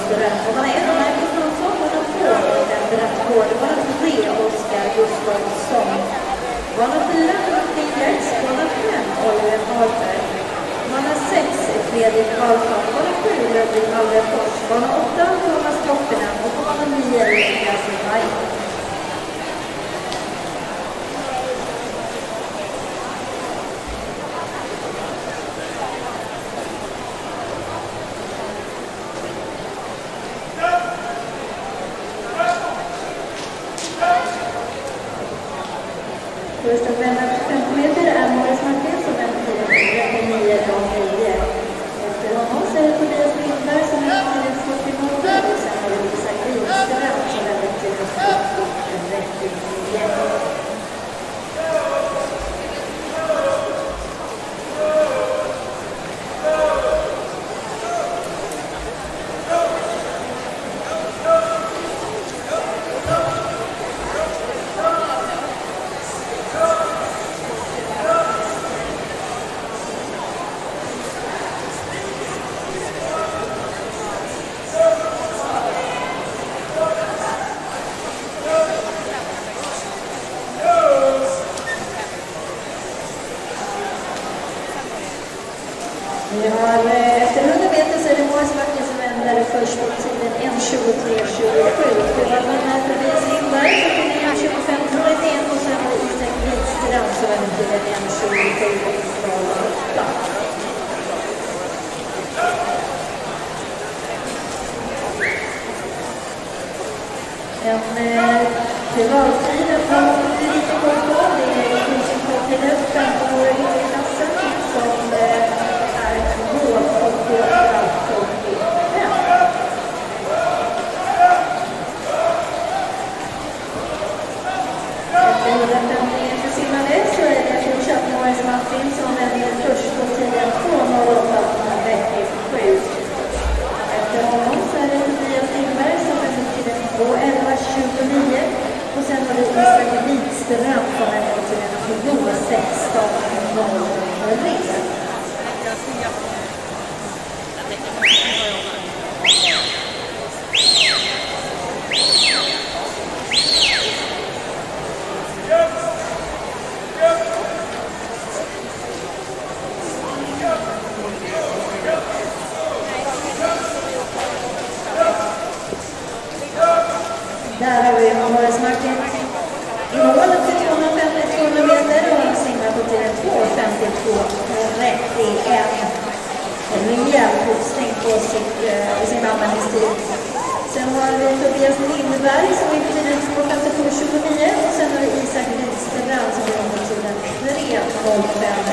Ström. Och man är en här från sommaren på den berättgård. Det var 3 Oskar Gustafsson. Bana 4, Mikael. Bana 5, Oliver Hallberg. Bana 6, Fredrik Karlsson. Bana 7, Ludvig Alvefors. Bana 8, Thomas Kloppinen. Och bana 9, Niklas Maj. Första vändan 50 meter är Morris Martin som vänder tiden 39,9. Efter honom så är det Tobias Lindberg som vänder tiden 40,8 och sen har det Isak Lidström som vänder tiden 40,39. Vi har efter 100 meter så är det Morris Martin som vänder först på tiden 1.23,27. Det var bland Tobias Lindberg som tiden 1.25,31 och sen var det Isak Lidström som vänder tiden 1.27,08. Privattiden har vi lite koll på. Det är 1000-talstiden, 15-åriga i klassen som Morris Martin som vänder först på tiden 2.08,37. Efter honom så är det Tobias Lindberg som vänder tiden 2.11,29 och sen har det Isak Lidström som vänder tiden 2.16,03. Där har vi Morris Martin i målet för 250-200 meter och han singlar på tiden 2.52,31. En rejäl uppstäng på sin användningstid. Sen har vi Tobias Lindberg som är på tiden 2.57,29 och sen har vi Isak Lidström som är på tiden 3.05,93.